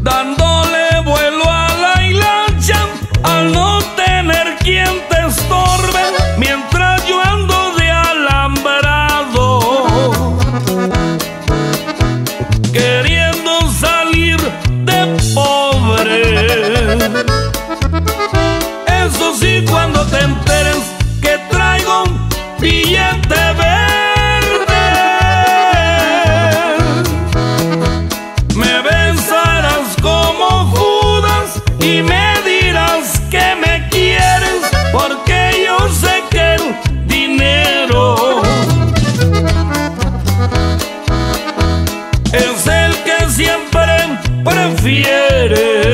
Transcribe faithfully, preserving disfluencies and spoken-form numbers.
dándole vuelo a la hilacha, al no tener quien te estorbe, mientras yo ando de alambrado, queriendo salir de pobre. Eso sí, cuando te enteres que traigo billete verde, me besarás como Judas y me dirás que me quieres, porque yo sé que el dinero es el que siempre prefieres.